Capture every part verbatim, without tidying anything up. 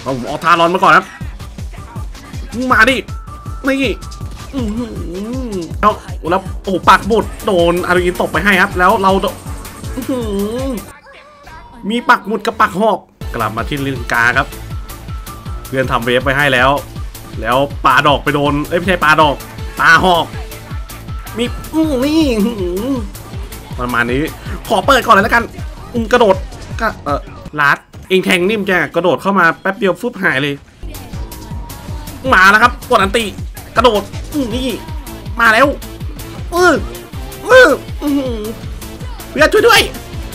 ผมเอาทารอนมาก่อนครับมาดินี่เอาแล้วโอ้ปากบุดโดนอารุอินตบไปให้ครับแล้วเรามีปักหมุดกับปักหอกกลับมาที่ลิงกาครับเพื่อนทำเวฟไปให้แล้วแล้วปาดอกไปโดนเอ้ยไม่ใช่ปาดอกปาหอกมีนี่ประมาณนี้ขอเปิดก่อนเลยแล้วกันกระโดดก็เออลัดเองแทงนิ่มแกกระโดดเข้ามาแป๊บเดียวฟึบหายเลยมาแล้วครับกดอันตีกระโดดนี่มาแล้วเออเออเพื่อนช่วยด้วย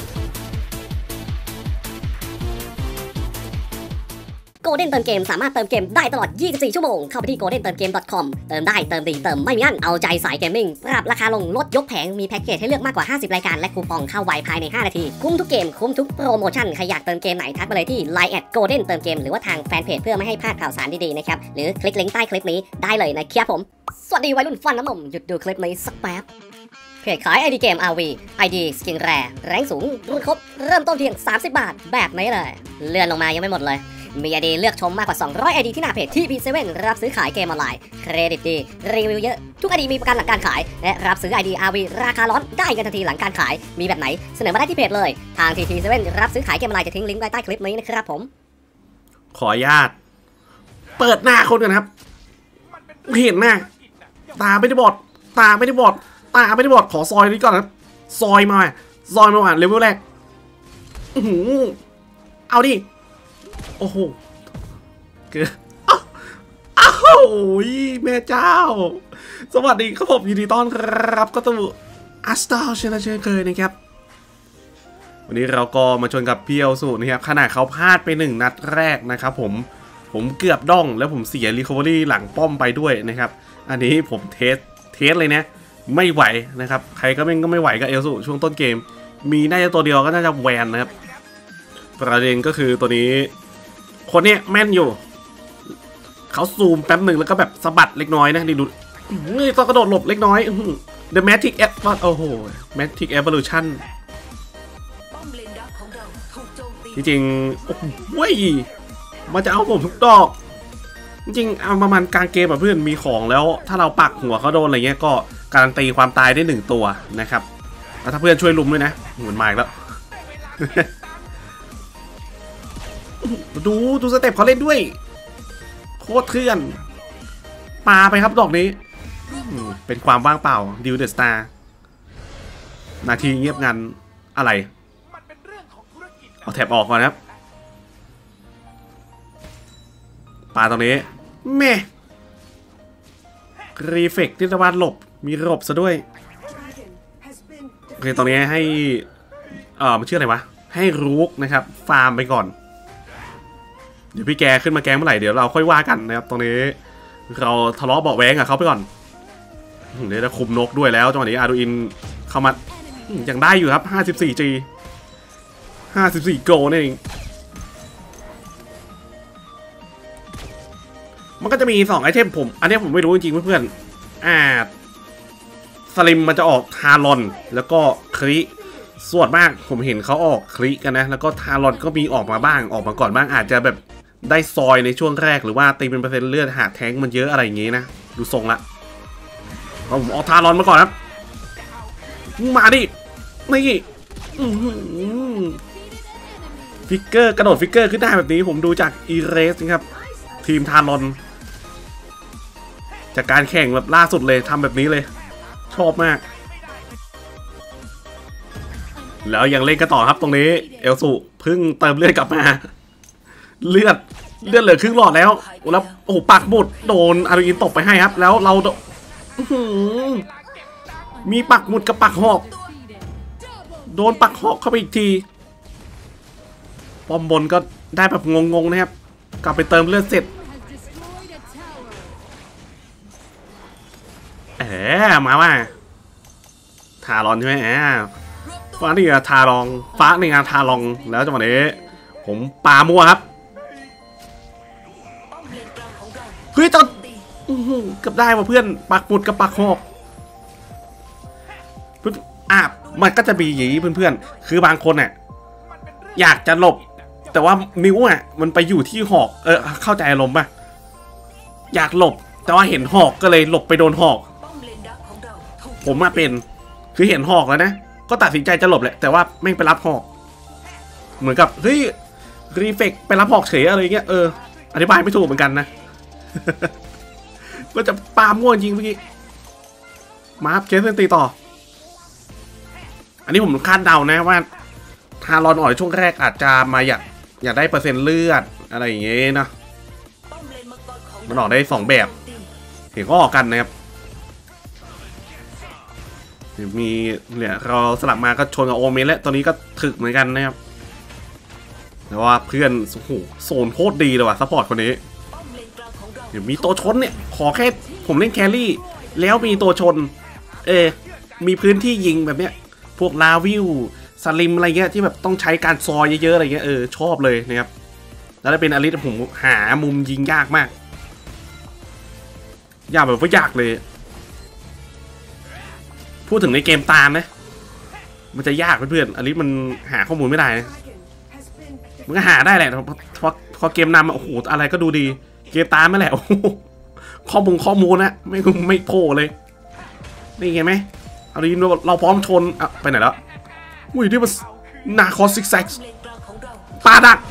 โกลเด้นเติมเกมสามารถเติมเกมได้ตลอดยี่สิบสี่ชั่วโมงเข้าไปที่ โกลเด้นเติมเกม ดอท คอม เติมได้เติมดีเติมไม่มีอั้นเอาใจสายเกมมิ่งปรับราคาลงลดยกแผงมีแพ็กเกจให้เลือกมากกว่าห้าสิบรายการและคูปองเข้าไวภายในห้านาทีคุ้มทุกเกมคุ้มทุกโปรโมชั่นใครอยากเติมเกมไหนทักมาเลยที่ ไลน์ แอท โกลเด้นเติมเกมหรือว่าทางแฟนเพจเพื่อไม่ให้พลาดข่าวสารดีๆนะครับหรือคลิกลิงก์ใต้คลิปนี้ได้เลยนะครับผมสวัสดีวัยรุ่นฟันน้ำนมหยุดดูคลิปนี้สักแป๊บเพจขาย ไอ ดี เกม อาร์ วี ไอ ดี สกินแรร์แรงสูงรุ่นครบเริ่มต้นเพียงสามสิบบาทแบบนี้เลยเลื่อนลงมายังไม่หมดเลยมี ไอ ดี เลือกชมมากกว่าสองร้อย ไอ ดี ที่หน้าเพจ ที พี เซเว่น รับซื้อขายเกมออนไลน์เครดิตดีรีวิวเยอะทุก ไอ ดี มีประกันหลังการขายและรับซื้อ ไอ ดี อาร์ วี ราคาร้อนได้กันทันทีหลังการขายมีแบบไหนเสนอมาได้ที่เพจเลยทาง ที พี เซเว่น รับซื้อขายเกมออนไลน์จะทิ้งลิงก์ไว้ใต้คลิปนี้นะครับผมขออนุญาตเปิดหน้าคนกันครับเห็นหน้าตาไม่ได้บอดตาไม่ได้บอดตาไม่ได้บอดขอซอยนี้ก่อนครับซอยมาซอยมาหวานเลเวลแรกเอาดิโอ้โหเกิดอ้าวแม่เจ้าสวัสดีครับผมยินดีต้อนรับก็ตู่อัสตาเช่นเช่นเคยนะครับวันนี้เราก็มาชนกับพี่เอลสูนะครับขนาดเขาพลาดไปหนึ่งนัดแรกนะครับผมผมเกือบด้องแล้วผมเสียรีคอเวอรี่หลังป้อมไปด้วยนะครับอันนี้ผมเทสเทสเลยนะไม่ไหวนะครับใครก็ไม่ก็ไม่ไหวกับเอลสูช่วงต้นเกมมีน่าจะตัวเดียวก็น่าจะแวนนะครับประเด็นก็คือตัวนี้คนนี้แม่นอยู่เขาซูมแป๊บหนึ่งแล้วก็แบบสะบัดเล็กน้อยนะนี่ดูนี่ต้องกระโดดหลบเล็กน้อย The Magic F โอ้โห Magic Evolution จริงๆโอ้โหมันจะเอาผมทุกดอกจริงๆเอาประมาณกลางเกมแบบเพื่อนมีของแล้วถ้าเราปักหัวเขาโดนอะไรเงี้ยก็การันตีความตายได้หนึ่งตัวนะครับแล้วถ้าเพื่อนช่วยลุมด้วยนะเหมือนมาอีกแล้วดูดูสเต็ปเขาเล่นด้วยโคตรเถื่อนปาไปครับดอกนี้เป็นความว่างเปล่าดิวเดอะสตาร์นาทีเงียบงันอะไรเอาแถบออกก่อนครับปาตรงนี้แม่รีเฟกที่ตะวันหลบมีหลบซะด้วยโอเคตรงนี้ให้เออมันชื่ออะไรวะให้รูกนะครับฟาร์มไปก่อนเดี๋ยวพี่แกขึ้นมาแกงเมื่อไหร่เดี๋ยวเราค่อยว่ากันนะครับตรงนี้เราทะเลาะเบาะแว้งกับเขาไปก่อนเดี๋ยวจะคุมนกด้วยแล้วจังหวะนี้อาดูอินเข้ามายังได้อยู่ครับ ห้าสิบสี่ จี ห้าสิบสี่ โกนี่เองมันก็จะมีสองไอเทมผมอันนี้ผมไม่รู้จริงๆเพื่อนๆอ่าสลิมมันจะออกทารอนแล้วก็คริส่วนมากผมเห็นเขาออกคลิกันนะแล้วก็ทารอนก็มีออกมาบ้างออกมาก่อนบ้างอาจจะแบบได้ซอยในช่วงแรกหรือว่าตีเป็นเปอร์เซ็นต์เลือดหากแทงมันเยอะอะไรอย่างงี้นะดูทรงละผมเอาทารอนมาก่อนครับมาดินี่ฟิกเกอร์กระโดดฟิกเกอร์ขึ้นได้แบบนี้ผมดูจากอีเรสนะครับทีมทารอนจากการแข่งแบบล่าสุดเลยทำแบบนี้เลยชอบมากแล้วยังเล่นกันต่อครับตรงนี้เอลสูเพิ่งเติมเลือดกลับมาเลือดเลือดเหลือครึ่งหลอดแล้วแล้วโอ้ปักหมุดโดนอารุอินตบไปให้ครับแล้วเรามีปักหมุดกับปักหอกโดนปักหอกเข้าไปอีกทีปอมบนก็ได้แบบงงๆนะครับกลับไปเติมเลือดเสร็จเอ๋มาว่าทารอนใช่ไหมแอบฟ้านี่ทารองฟ้าในงานทารองแล้วจังหวะนี้ผมปามัวครับเฮ้ยตอนเกือบได้มาเพื่อนปักหมุดกับปักหอกอ่ะมันก็จะมีอย่างนี้เพื่อนๆคือบางคนเนี่ยอยากจะหลบแต่ว่านิ้วอ่ะมันไปอยู่ที่หอกเออเข้าใจอารมณ์ป่ะอยากหลบแต่ว่าเห็นหอกก็เลยหลบไปโดนหอกผมมาเป็นคือเห็นหอกแล้วนะก็ตัดสินใจจะหลบแหละแต่ว่าไม่ไปรับหอกเหมือนกับเฮ้ยรีเฟกไปรับหอกเฉยอะไรเงี้ยเอออธิบายไม่ถูกเหมือนกันนะ ก็จะปาม่วงจริงเมื่อกี้มาเคสเซนตีต่ออันนี้ผมคาดเดานะว่าทารอนอ่อยช่วงแรกอาจจะมาอยากอยากได้เปอร์เซ็นต์เลือดอะไรอย่างเงี้ยนะมันออกได้สองแบบเห็นก็ออกกันนะครับมีเนี่ยเราสลับมาก็ชนกับโอเมนแล้วตอนนี้ก็ถึกเหมือนกันนะครับแต่ว่าเพื่อนโอ้โหโซนโคตรดีเลยว่ะซัพพอร์ตคนนี้เดี๋ยวมีตัวชนเนี่ยขอแค่ผมเล่นแครี่แล้วมีตัวชนเออมีพื้นที่ยิงแบบเนี้ยพวกลาวิวสลิมอะไรเงี้ยที่แบบต้องใช้การซอยเยอะๆอะไรเงี้ยเออชอบเลยนะครับแล้วถ้าเป็นอลิสผมหามุมยิงยากมากยากแบบว่ายากเลยพูดถึงในเกมตามนะมันจะยากเพื่อนๆอลิสมันหาข้อมูลไม่ได้นะมันก็หาได้แหละพอพอเกมนำโอ้โหอะไรก็ดูดีเกมตามไม่แหละข้อมูลข้อมูลนะไม่ไม่โผล่เลยนี่ไงไหมอลิสเราพร้อมชนอ่ะไปไหนแล้วอุ้ยนี่มันนาคอซิกแซกปาดัก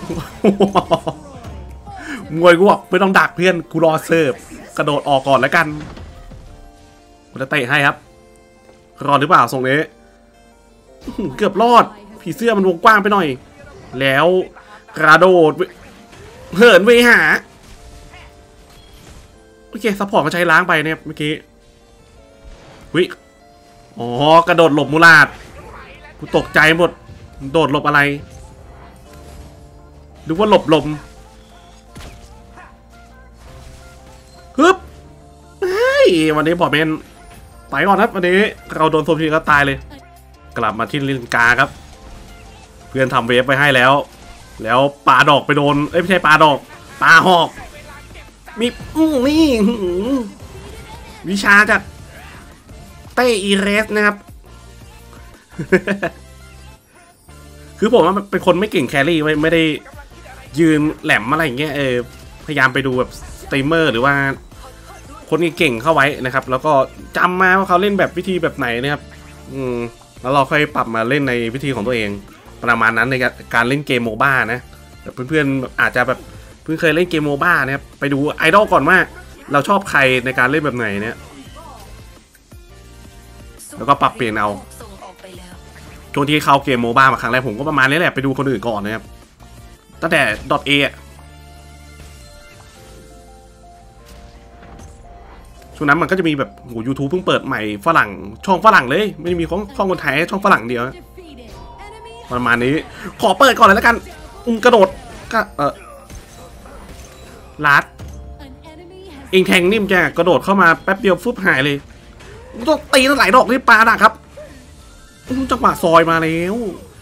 มวยกูบอกไม่ต้องดักเพื่อนกูรอเสิร์ฟกระโดดออกก่อนแล้วกันกูจะเตะให้ครับรอดหรือเปล่าทรงนี้เกือบรอดผีเสื้อมันวงกว้างไปหน่อยแล้วกระโดดเหินไปหาโอเคซัพพอร์ตมาใช้ล้างไปเนี่ยเมื่อกี้วิอ๋อกระโดดหลบมูลาดกูตกใจหมดโดดหลบอะไรหรือว่าหลบลมฮึบเฮ้ยวันนี้บอดแมนไปก่อนครับวันนี้เราโดนโซมทีก็ตายเลยกลับมาที่ลินกาครับเพื่อนทำเวฟไปให้แล้วแล้วปาดอกไปโดนเอ้ยไม่ใช่ปาดอกปาหอกมีอื้อนี่วิชาจากเตอีเรสนะครับคือผมว่าเป็นคนไม่เก่งแครี่ไว้ไม่ได้ยืนแหลมอะไรอย่างเงี้ยเออพยายามไปดูแบบสตรีมเมอร์หรือว่าคนเก่งเข้าไว้นะครับแล้วก็จำมาว่าเขาเล่นแบบวิธีแบบไหนนะครับอืมแล้วเราค่อยปรับมาเล่นในวิธีของตัวเองประมาณนั้นในการเล่นเกมโมบ้านะแต่เพื่อนๆอาจจะแบบเพิ่งเคยเล่นเกมโมบ้านะครับไปดูไอดอลก่อนว่าเราชอบใครในการเล่นแบบไหนเนี่ยแล้วก็ปรับเปลี่ยนเอาช่วงที่เข้าเกมโมบ้ามาครั้งแรกผมก็ประมาณนี้แหละไปดูคนอื่นก่อนนะครับตั้งแต่ .a ช่วงนั้นมันก็จะมีแบบโห ยูทูบ เพิ่งเปิดใหม่ฝรั่งช่องฝรั่งเลยไม่มีของช่องคนไทยช่องฝรั่งเดียวประมาณนี้ขอเปิดก่อนเลยแล้วกันอุ้งกระโดดก็เออลัดเองแทงนิ่มแกกระโดดเข้ามาแป๊บเดียวฟุบหายเลยต้องตีตั้งหลายดอกนี่ปลาดักครับจังหวะซอยมาแล้ว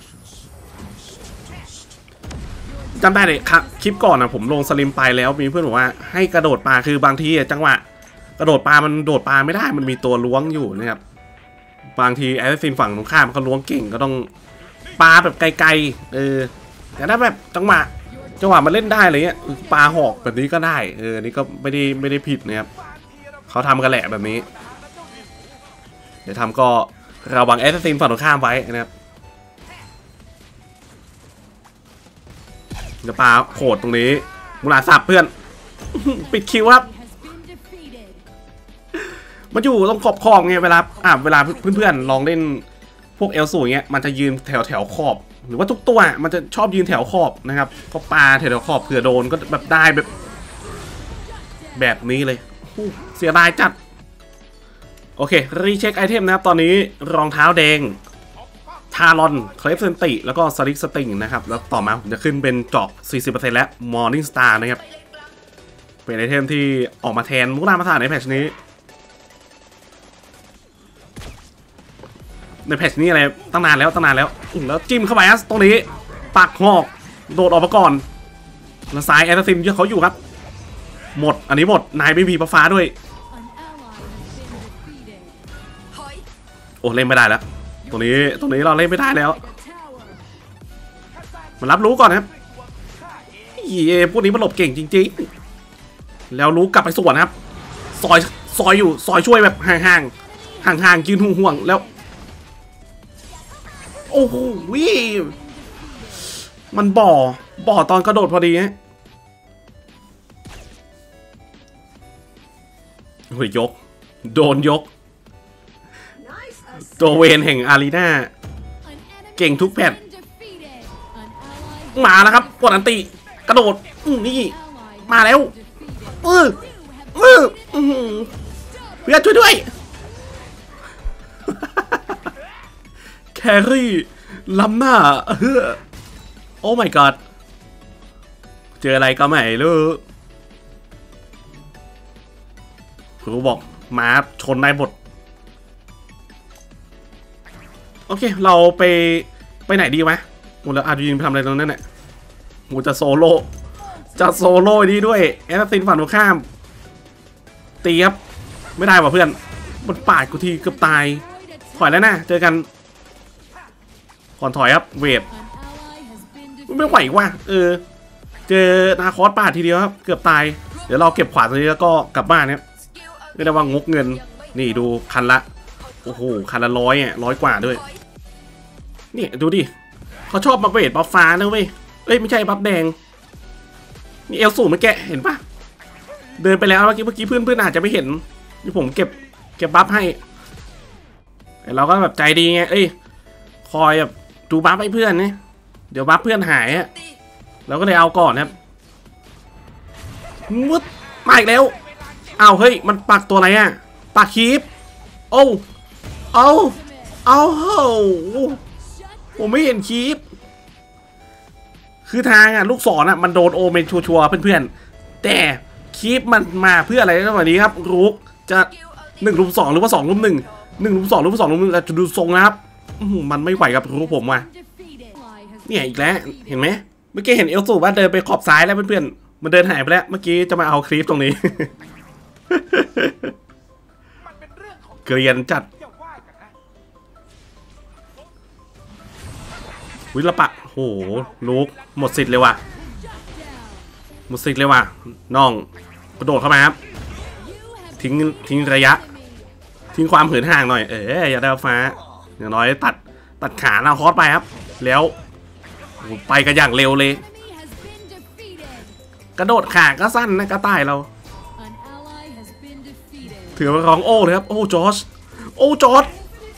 จำได้เลยครับคลิปก่อนนะผมลงสลิมไปแล้วมีเพื่อนบอกว่าให้กระโดดปลาคือบางทีจังหวะกระโดดปลามันโดดปลาไม่ได้มันมีตัวล้วงอยู่นะครับบางทีแอสซินฝั่งตรงข้ามเขาล้วงเก่งก็ต้องปลาแบบไกลๆเออแต่ถ้าแบบจังหวะจังหวะมันเล่นได้เลยเนี่ยปลาหอกแบบนี้ก็ได้เออนี่ก็ไม่ได้ไม่ได้ผิดนะครับเขาทำกันแหละแบบนี้เดี๋ยวทำก็ระวังแอสซินฝั่งตรงข้ามไว้นะครับเดี๋ยวปลาโขดตรงนี้มูลาสับเพื่อนปิดคิวครับมันอยู่ตรงขอบขอบไงเวลาอ่าเวลาเพื่อนๆลองเล่นพวกเอลสูอย่างเงี้ยมันจะยืนแถวแถวขอบหรือว่าทุกตัวมันจะชอบยืนแถวขอบนะครับก็ปลาแถวแถวขอบเผื่อโดนก็แบบได้แบบแบบนี้เลยเสียดายจัดโอเครีเช็คไอเทมนะครับตอนนี้รองเท้าแดงทารอนเคลฟเซนติแล้วก็สลิกสติงนะครับแล้วต่อมาผมจะขึ้นเป็นจอก สี่สิบเปอร์เซ็นต์ และมอร์นิ่งสตาร์นะครับเป็นไอเทมที่ออกมาแทนมุกนามาถานในแพทช์นี้ในแพทช์นี้อะไรตั้งนานแล้วตั้งนานแล้วแล้วจิ้มเข้าไปอ่ะตรงนี้ปักหอกโดดออกมาก่อนแล้วซ้ายแอสซินเยอะเขาอยู่ครับหมดอันนี้หมดนายไม่มีฟ้าด้วยโอ้เล่นไม่ได้แล้วตรงนี้ตรงนี้เราเล่นไม่ได้แล้วมันรับรู้ก่อนครับพวกนี้มันหลบเก่งจริงๆแล้วรู้กลับไปสวนครับซอยซอยอยู่ซอยช่วยแบบห่างๆห่างๆยืนห่วงๆแล้วโอ้โหมันบ่อบ่อตอนกระโดดพอดีฮะเฮ้ยยกโดนยกตัวเวนแห่งอารีนาเก่งทุกแพทมาแล้วครับกดอันติกระโดดนี่มาแล้วเออเออเพื่อนช่วยด้วยแครี่ล้ำหน้าโอ้ my god เจออะไรก็ไม่รู้ครูบอกมาชนนายบทโอเคเราไปไปไหนดีวะหมดแล้วอาจจะยิงไปทำอะไรตรงนั้นเนี่ยหมูจะโซโล่จะโซโล่ดีด้วยแอสซินฝั่งตรงข้ามตีครับไม่ได้ว่ะเพื่อนมันปาดกูทีเกือบตายถอยแล้วนะเจอกันก่อนถอยครับเวทไม่ไหวว่ะเออเจอนาคอสปาดทีเดียวครับเกือบตายเดี๋ยวเราเก็บขวานตรงนี้แล้วก็กลับบ้านเนี่ยไม่ได้ว่างกเงินนี่ดูคันละโอ้โหคันละร้อยอ่ะร้อยกว่าด้วยนี่ดูดิเขาชอบมาเวทบัฟฟ้านะเว้ยเอ้ยไม่ใช่บัฟแดงนี่เอลสูงไม่แกะเห็นปะเดินไปแล้วเมื่อกี้เมื่อกี้เพื่อนเพื่อนอาจจะไม่เห็นที่ผมเก็บเก็บบัฟให้แต่เราก็แบบใจดีไงเอ้ยคอยแบบดูบัฟให้เพื่อนนี่เดี๋ยวบัฟเพื่อนหายอ่ะเราก็เลยเอาก่อนครับมุดมาอีกแล้วอ้าวเฮ้ยมันปักตัวอะไรอ่ะปักคีปโอ้เอาเอาโหผมไม่เห็นคีปคือทางอ่ะลูกศรอ่ะมันโดนโอเมนชัวร์เพื่อนๆแต่คีปมันมาเพื่ออะไรในวันนี้ครับรุกจะหนึ่งรุมสองหรือว่าสองรุมหนึ่งหนึ่งรุมสองหรือว่าสองรุมหนึ่งเราจะดูทรงนะครับมันไม่ไหวกับรุกผมว่ะเนี่ยอีกแล้วเห็นไหมเมื่อกี้เห็นเอลสูว่าเดินไปขอบซ้ายแล้วเพื่อนๆมันเดินหายไปแล้วเมื่อกี้จะมาเอาคลิปตรงนี้เกรียนจัดวิลปะโหลูกหมดสิทธิ์เลยว่ะหมดสิทธิ์เลยว่ะน้องกระโดดเข้ามาครับทิ้งทิ้งระยะทิ้งความเหินห่างหน่อยเอออย่าได้ฟ้าอย่างน้อยตัดตัดขาหน้าคอสไปครับแล้วไปกันอย่างเร็วเลยกระโดดขาก็สั้นนะกระต่ายเราถือว่าร้องโอ้เลยครับโอ้จอร์จโอ้จอร์จ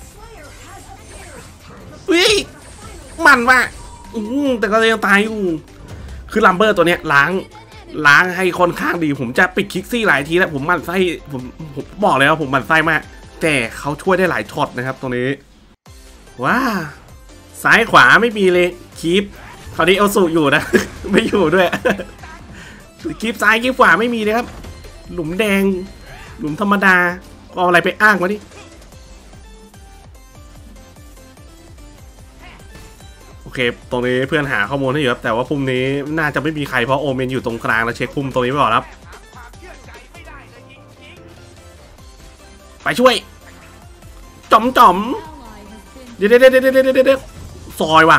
วิ่งมันว่ะแต่ก็ยังตายอยู่คือลัมเบอร์ตัวเนี้ยล้างล้างให้ค่อนข้างดีผมจะปิดคิกซี่หลายทีแล้วผมมันไส้ผมผมบอกเลยว่าผมมันไส้มากแต่เขาช่วยได้หลายช็อตนะครับตรงนี้ว้าซ้ายขวาไม่มีเลยคีปคราวนี้เอาสูอยู่นะ ไม่อยู่ด้วยคีปซ้ายคีปขวาไม่มีเลยครับหลุมแดงหลุมธรรมดาเอาอะไรไปอ้างวะนี่โอเคตรงนี้เพื่อนหาข้อมูลให้อยู่ครับแต่ว่าพุ่มนี้น่าจะไม่มีใครเพราะโอเมนอยู่ตรงกลางแล้วเช็คพุ่มตรงนี้ไปก่อนครับไปช่วยจ่อมจ่อมเดี๋ยวเดี๋ยวเดี๋ยวเดี๋ยวเดี๋ยวซอยว่ะ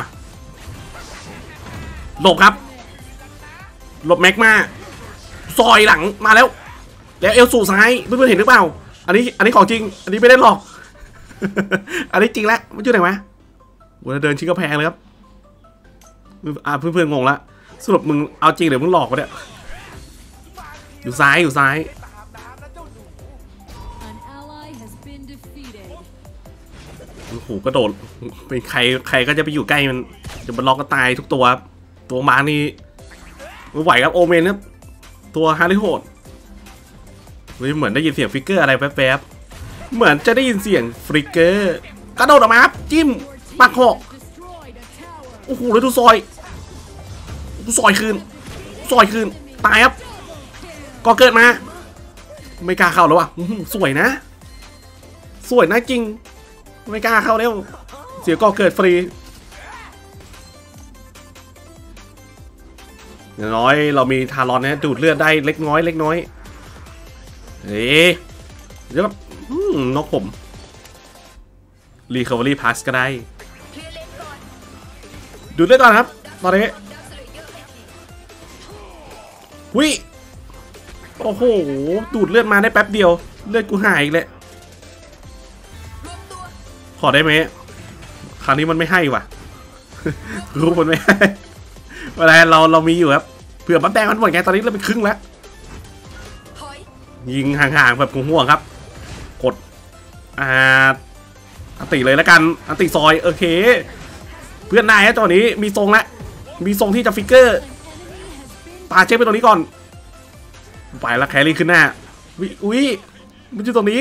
หลบครับหลบแม็กมาซอยหลังมาแล้วแล้วเอลสู่ซ้ายเพื่อนๆเห็นหรือเปล่าอันนี้อันนี้ของจริงอันนี้ไม่ได้หลอกอันนี้จริงแล้วไม่ช่วยไหนวะวันเดินชิ้นกระแพงเลยครับอ่าเพื่อนๆงงละสรุปมึงเอาจริงหรือมึงหลอกวะเนี่ยอยู่ซ้ายอยู่ซ้ายโอ้โหกระโดดเป็นใครใครก็จะไปอยู่ใกล้มันจะมันล็อกก็ตายทุกตัวตัวมานี่ไม่ไหวครับโอเมนครับตัวฮาริโหดเหมือนได้ยินเสียงฟิกเกอร์อะไรแป๊บๆเหมือนจะได้ยินเสียงฟิกเกอร์กระโดดออกมาครับจิ้มปักหอกโอ้โหแล้วดูซอยดูซอยคืนซอยคืนตายครับก็เกิดมาไม่กล้าเข้าแล้วว่ะสวยนะสวยนะจริงไม่กล้าเข้าแล้วเสียก็เกิดฟรีอย่างน้อยเรามีทารอนนะดูดเลือดได้เล็กน้อยเล็กน้อยเอ๊ะเดี๋ยวนกผมรีคอเวอรี่พาสก็ได้ดูดเลือดก่อนครับตอนนี้วิโอ้โหดูดเลือดมาได้แป๊บเดียวเลือดกูหายอีกเลยขอได้ไหมคราวนี้มันไม่ให้ว่ะรู้มันไม่ให้เวลาเราเรามีอยู่ครับเผื่อปั๊บแดงมันหมดไงตอนนี้เราไปครึ่งแล้วยิงห่างๆแบบห่วงๆครับกดอ่าอันติเลยแล้วกันอันติซอยโอเคเพื่อนนายตอนนี้มีทรงแล้วมีทรงที่จะฟิกเกอร์ปาเช็คไปตรงนี้ก่อนไปแล้วแครี่ขึ้นหน้าวิอุ้ยมันอยู่ตรงนี้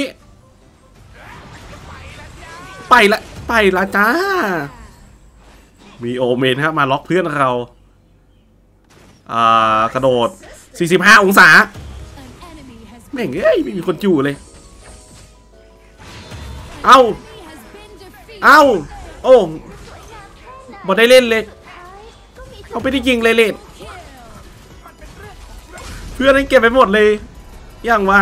ไปละไปละจ้ามีโอเมนครับมาล็อกเพื่อนเราอ่ากระโดดสี่สิบห้าองศาแม่งเอ้ยไม่มีคนจู่เลยเอ้าเอ้าโอ้บอได้เล่นเลยเอาไปได้ยิงเลยเลดเพื่อนให้เก็บไปหมดเลยยังวะ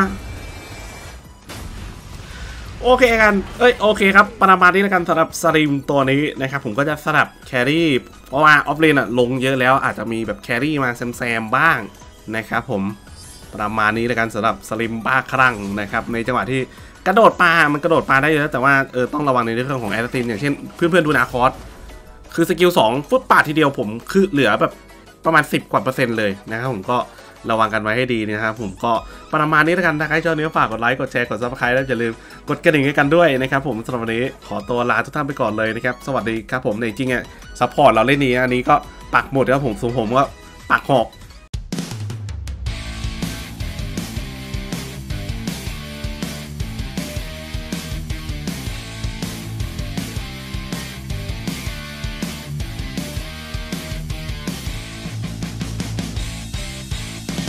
โอเคกันเอ้ยโอเคครับประมาณนี้แล้วกันสำหรับสลิมตัวนี้นะครับผมก็จะสลับแครี่เพราะว่าออฟเลนอะลงเยอะแล้วอาจจะมีแบบแครี่มาแซมๆบ้างนะครับผมประมาณนี้แล้วกันสำหรับสลิมบ้าคลั่งนะครับในจังหวะที่กระโดดปลามันกระโดดปลาได้เยอะแต่ว่าเออต้องระวังในเรื่องของแอสซินอย่างเช่นเพื่อนๆดูนาคอสคือสกิลสองฟุตปาดทีเดียวผมคือเหลือแบบประมาณสิบกว่าเปอร์เซ็นต์เลยนะครับผมก็ระวังกันไว้ให้ดีนะครับผมก็ประมาณนี้แล้วกันถ้าใครชอบเนื้อฝากกดไลค์กดแชร์กดซับสไครต์แล้วอย่าลืมกดกระดิ่งให้กันด้วยนะครับผมสำหรับวันนี้ขอตัวลาทุกท่านไปก่อนเลยนะครับสวัสดีครับผมในจริงอ่ะซัพพอร์ตเราเล่นนี้อันนี้ก็ปักหมดครับผมส่วนผมก็ปักหอก